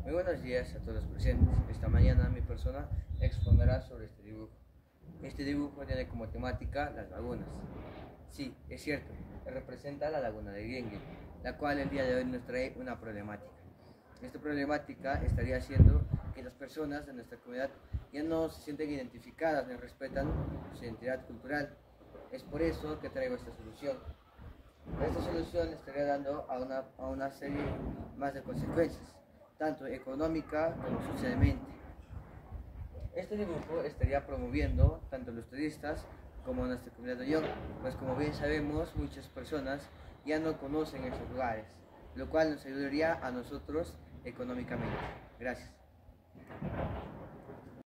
Muy buenos días a todos los presentes. Esta mañana mi persona expondrá sobre este dibujo. Este dibujo tiene como temática las lagunas. Sí, es cierto, representa la laguna de Guengue, la cual el día de hoy nos trae una problemática. Esta problemática estaría haciendo que las personas de nuestra comunidad ya no se sienten identificadas ni respetan su identidad cultural. Es por eso que traigo esta solución. Esta solución estaría dando a una serie más de consecuencias, tanto económica como socialmente. Este dibujo estaría promoviendo tanto a los turistas como a nuestra comunidad de Ollón, pues como bien sabemos, muchas personas ya no conocen esos lugares, lo cual nos ayudaría a nosotros económicamente. Gracias.